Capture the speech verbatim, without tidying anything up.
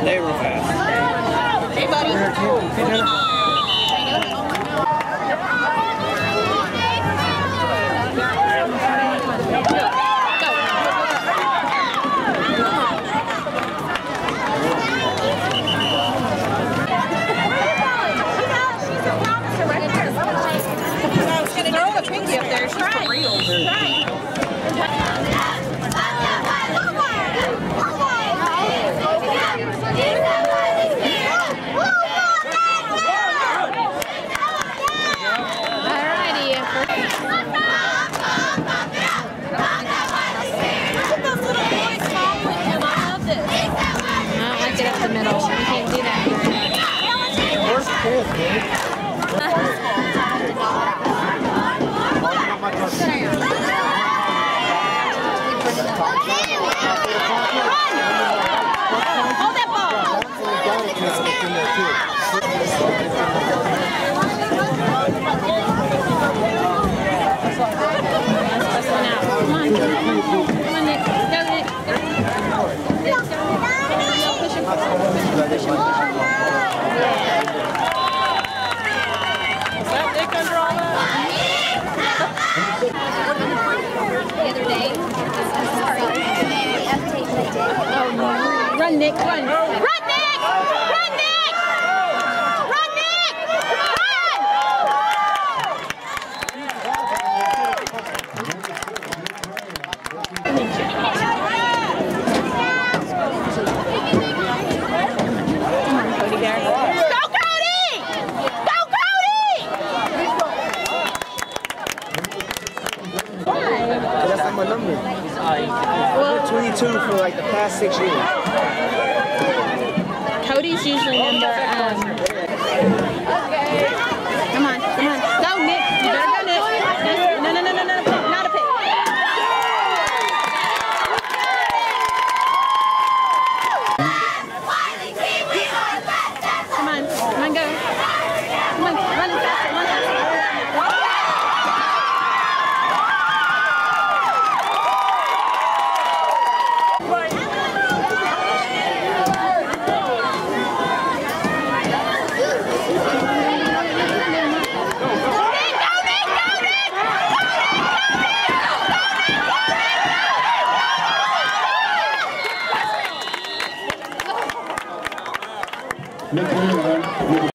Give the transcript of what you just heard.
day real fast. Hey, buddy. Throw a pinky up there. She's for real. Right. The middle. We can't do that. Where's Cole, dude? Hold that ball. Come on. Come on, Nick. Go, Nick. Push him. Push him. Is that Nick under all that? The other day. Sorry. Oh, no. Run, Nick. Run. Run, Nick! Run, Nick! Run, Nick! That's not my number. Well, twenty-two for like the past six years. Cody's usually number, um... Come on, come on. Go, Nick. You better go, Nick. No, no, no, no, no, no, not a pick. Come on, come on, go. Come on, run faster, run faster. Look here, man.